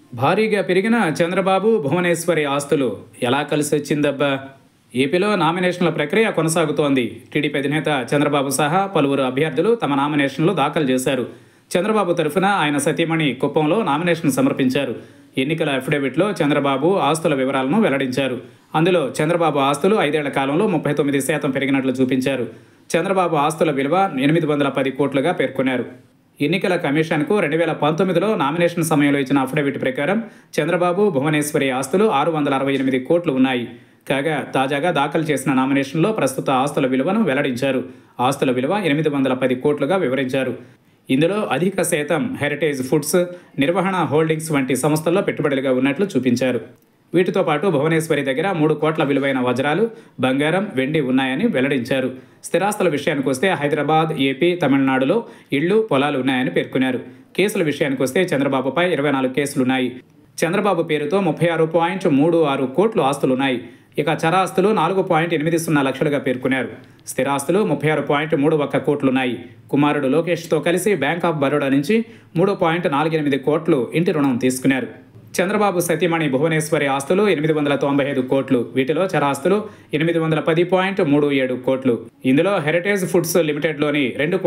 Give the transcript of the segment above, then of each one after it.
భారీగా పెరిగిన చంద్రబాబు భువనేశ్వరి ఆస్తులు ఎలా కలిసొచ్చిందబ్బా? ఏపీలో నామినేషన్ల ప్రక్రియ కొనసాగుతోంది. టీడీపీ అధినేత చంద్రబాబు సహా పలువురు అభ్యర్థులు తమ నామినేషన్లు దాఖలు చేశారు. చంద్రబాబు తరఫున ఆయన సతీమణి కుప్పంలో నామినేషన్ సమర్పించారు. ఎన్నికల అఫిడవిట్లో చంద్రబాబు ఆస్తుల వివరాలను వెల్లడించారు. అందులో చంద్రబాబు ఆస్తులు 5 ఏళ్ల కాలంలో 39% పెరిగినట్లు చూపించారు. చంద్రబాబు ఆస్తుల విలువ 810 కోట్లుగా పేర్కొన్నారు. ఎన్నికల కమిషన్కు 2019లో నామినేషన్ సమయంలో ఇచ్చిన అఫిడవిట్ ప్రకారం చంద్రబాబు భువనేశ్వరి ఆస్తులు 668 కోట్లు ఉన్నాయి. కాగా తాజాగా దాఖలు చేసిన నామినేషన్లో ప్రస్తుత ఆస్తుల విలువను వెల్లడించారు. ఆస్తుల విలువ 810 కోట్లుగా వివరించారు. ఇందులో అధిక శాతం హెరిటేజ్ ఫుడ్స్, నిర్వహణ హోల్డింగ్స్ వంటి సంస్థల్లో పెట్టుబడులుగా ఉన్నట్లు చూపించారు. వీటితో పాటు భువనేశ్వరి దగ్గర 3 కోట్ల విలువైన వజ్రాలు, బంగారం, వెండి ఉన్నాయని వెల్లడించారు. స్థిరాస్తుల విషయానికి వస్తే హైదరాబాద్, ఏపీ, తమిళనాడులో ఇళ్లు, పొలాలు ఉన్నాయని పేర్కొన్నారు. కేసుల విషయానికి వస్తే చంద్రబాబుపై 24 కేసులున్నాయి. చంద్రబాబు పేరుతో 36.36 కోట్లు ఆస్తులున్నాయి. ఇక చరాస్తులు 4.80 లక్షలుగా పేర్కొన్నారు. స్థిరాస్తులు 36.31 కోట్లున్నాయి. కుమారుడు లోకేష్తో కలిసి బ్యాంక్ ఆఫ్ బరోడా నుంచి 3.48 కోట్లు ఇంటి రుణం తీసుకున్నారు. చంద్రబాబు సతీమణి భువనేశ్వరి ఆస్తులు 895 కోట్లు. వీటిలో చరాస్తులు 810.37 కోట్లు. ఇందులో హెరిటేజ్ ఫుడ్స్ లిమిటెడ్లోని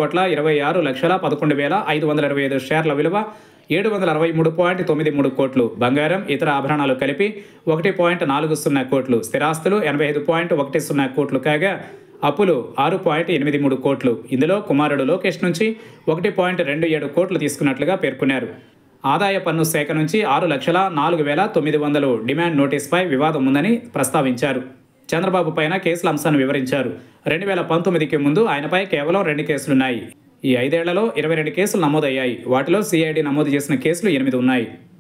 2,26,11,525 షేర్ల విలువ 763.93 కోట్లు. బంగారం, ఇతర ఆభరణాలు కలిపి 1.40 కోట్లు. స్థిరాస్తులు 85.10 కోట్లు కాగా అప్పులు 6.83 కోట్లు. ఇందులో కుమారుడు లోకేష్ నుంచి 1.27 కోట్లు తీసుకున్నట్లుగా పేర్కొన్నారు. ఆదాయ పన్ను శాఖ నుంచి 6,04,900 డిమాండ్ నోటీస్పై వివాదం ఉందని ప్రస్తావించారు. చంద్రబాబు పైన కేసుల అంశాన్ని వివరించారు. 2019కి ముందు ఆయనపై కేవలం 2 కేసులున్నాయి. ఈ 5 ఏళ్లలో 22 కేసులు నమోదయ్యాయి. వాటిలో సిఐడి నమోదు చేసిన కేసులు 8 ఉన్నాయి.